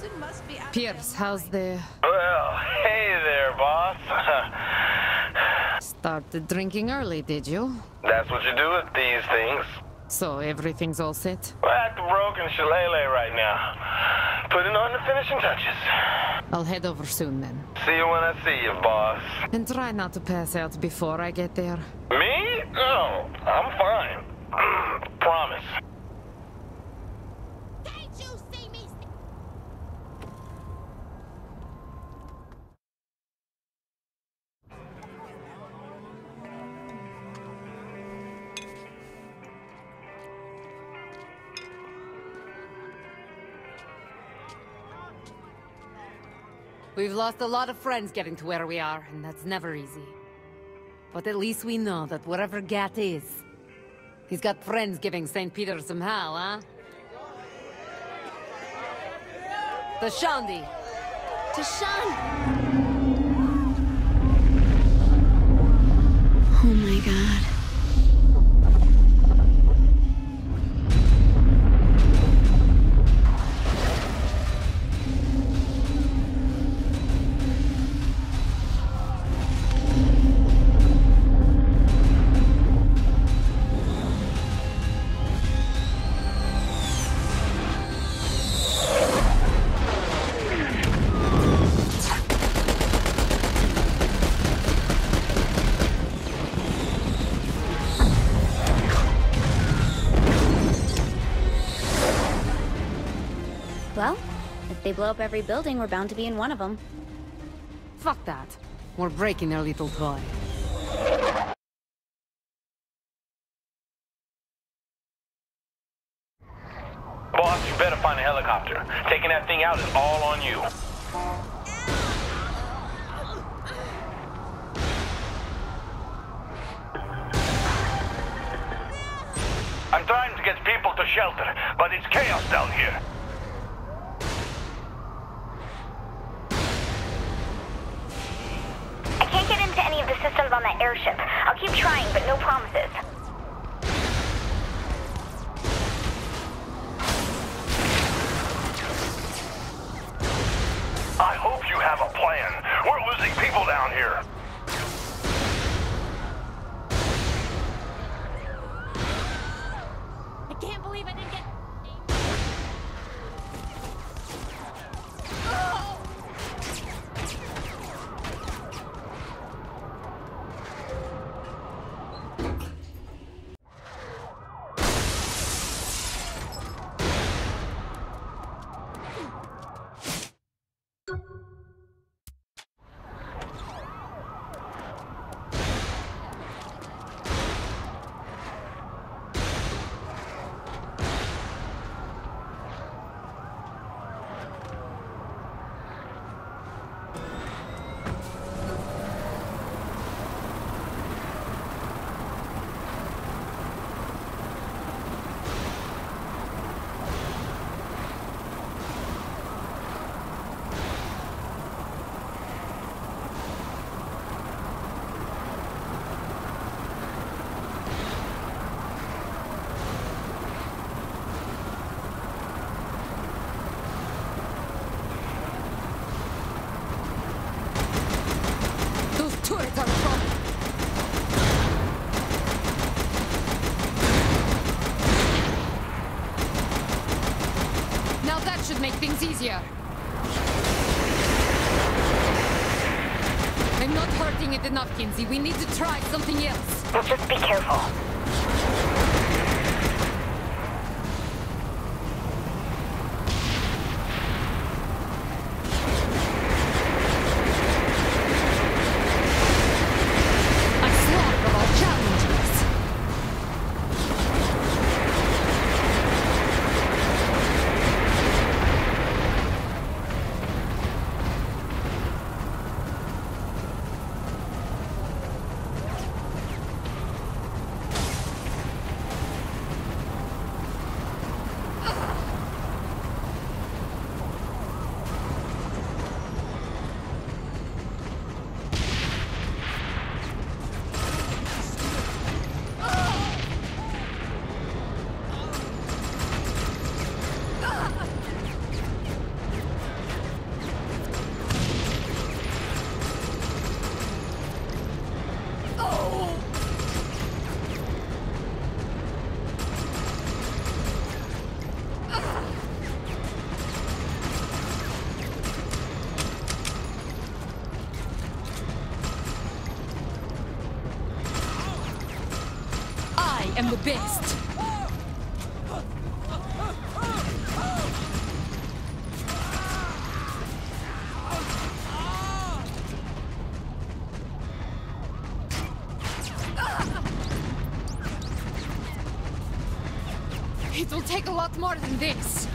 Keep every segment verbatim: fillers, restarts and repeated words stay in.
Pierce, how's the... Well, hey there, boss. Started drinking early, did you? That's what you do with these things. So everything's all set? We're at the broken shillelagh right now. Putting on the finishing touches. I'll head over soon then. See you when I see you, boss. And try not to pass out before I get there. Me? No, I'm fine. Promise. Can't you see me? We've lost a lot of friends getting to where we are, and that's never easy. But at least we know that wherever Gat is, he's got friends giving Saint Peter some hell, huh? Tashandi! Tashan! Oh my god. Well, if they blow up every building, we're bound to be in one of them. Fuck that. We're breaking their little toy. Boss, you better find a helicopter. Taking that thing out is all on you. I'm trying to get people to shelter, but it's chaos down here. I can't get into any of the systems on that airship. I'll keep trying, but no promises. I hope you have a plan. We're losing people down here. I can't believe I didn't get... Turrets are a problem. Now that should make things easier. I'm not hurting it enough, Kinzie. We need to try something else. Well, just be careful. am the best. It will take a lot more than this.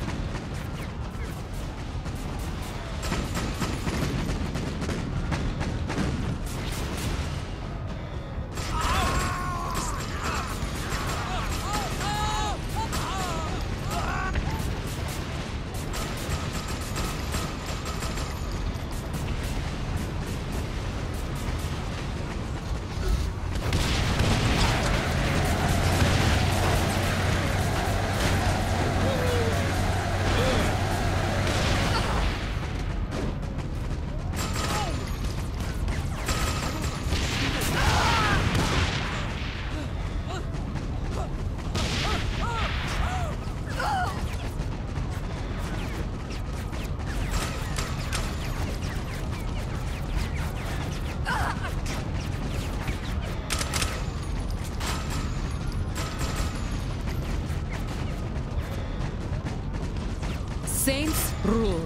Saints rule.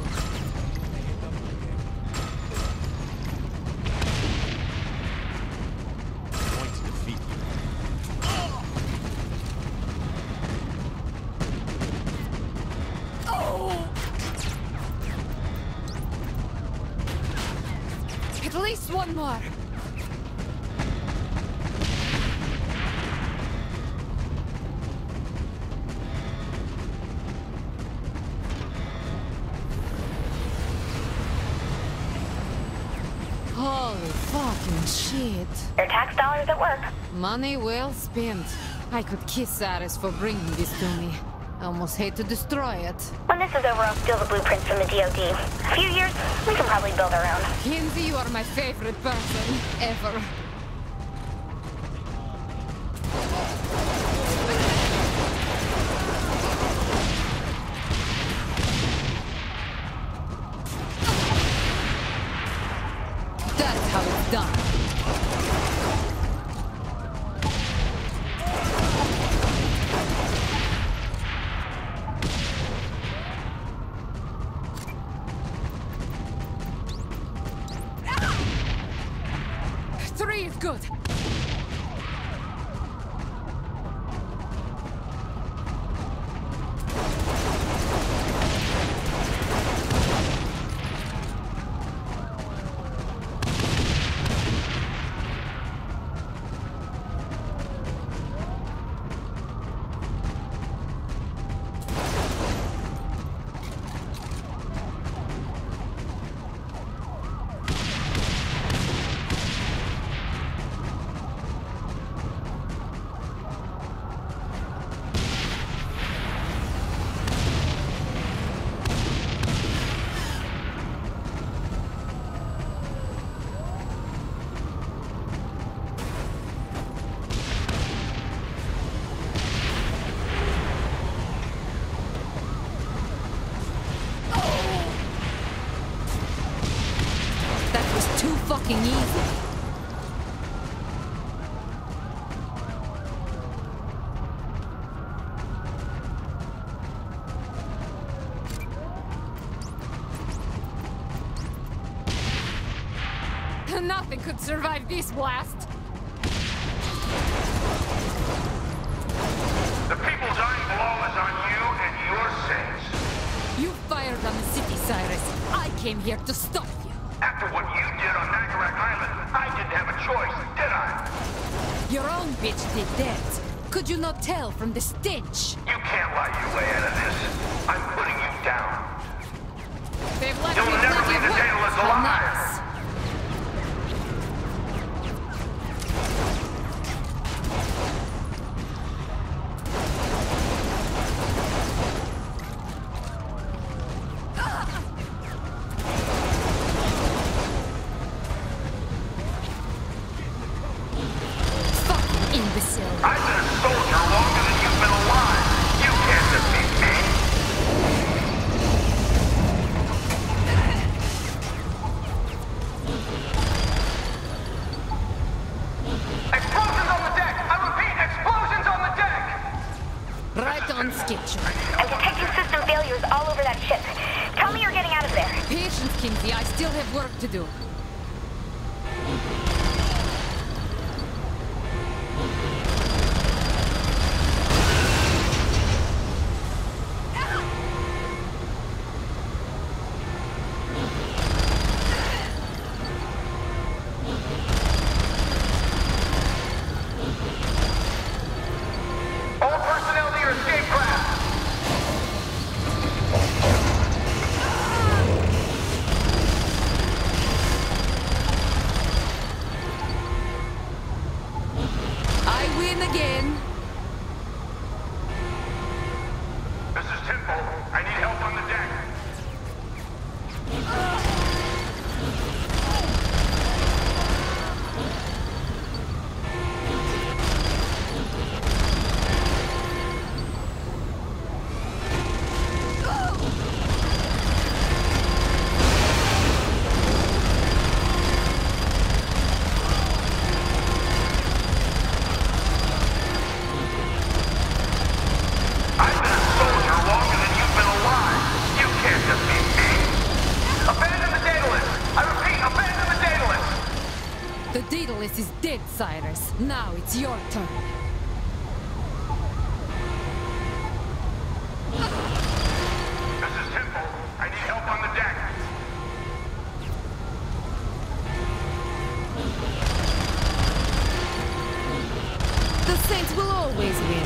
Going to defeat you. At least one more. Holy fucking shit. Your tax dollars at work. Money well spent. I could kiss Ares for bringing this to me. I almost hate to destroy it. When this is over, I'll steal the blueprints from the D O D. A few years, we can probably build our own. Kinsey, you are my favorite person ever. That's how it's done. Three is good. Too fucking easy. Nothing could survive this blast. The people dying below is on you and your sins. You fired on the city, Cyrus. I came here to stop you. After what you did on Nagarek Island, I didn't have a choice, did I? Your own bitch did that. Could you not tell from the stench? You can't lie your way out of this. I'm putting you down. They've left You'll me never plenty leave of the work. Daedalus How alive. nice. Imbecile. I've been a soldier longer than you've been alive. You can't defeat me. Explosions on the deck! I repeat, explosions on the deck! get you. I'm detecting system failures all over that ship. Tell me you're getting out of there. Patience, Kinsey. I still have work to do. All personnel to your escape craft. I win again. This is Temple. I need help on the deck. I've been a soldier longer than you've been alive. You can't defeat me. Abandon the Daedalus. I repeat, abandon the Daedalus. The Daedalus is dead, Cyrus. Now it's your turn. This is Temple. I need help on the deck. The Saints will always win.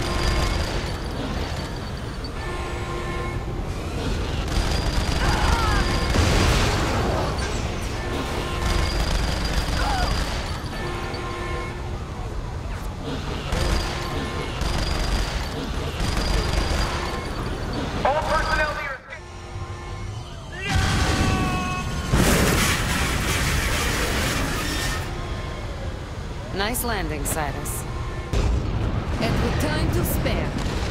All personnel to your escape. Nice landing, Cyrus. And with time to spare.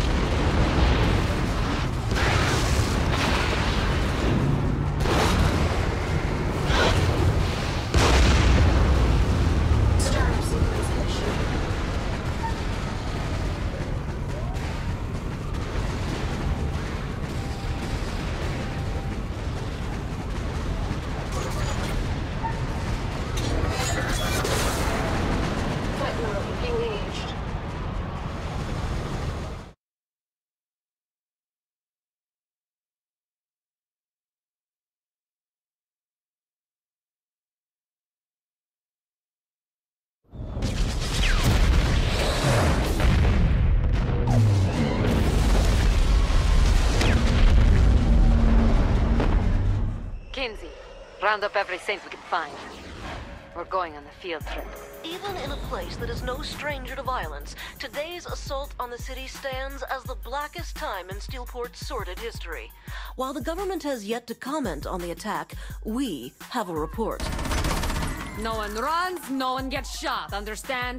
Kinsey, round up every saint we can find. We're going on a field trip. Even in a place that is no stranger to violence, today's assault on the city stands as the blackest time in Steelport's sordid history. While the government has yet to comment on the attack, we have a report. No one runs, no one gets shot, understand?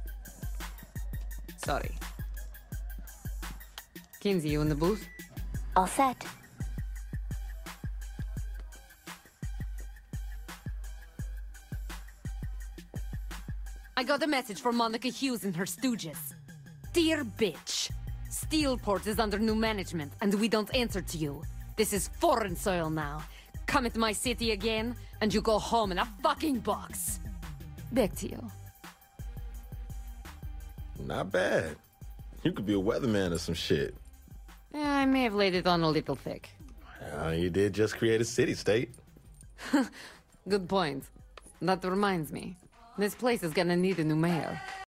Sorry. Kinsey, you in the booth? All set. I got a message from Monica Hughes and her stooges. Dear bitch, Steelport is under new management, and we don't answer to you. This is foreign soil now. Come into my city again, and you go home in a fucking box. Back to you. Not bad. You could be a weatherman or some shit. Yeah, I may have laid it on a little thick. Well, you did just create a city-state. Good point. That reminds me. This place is gonna need a new mayor.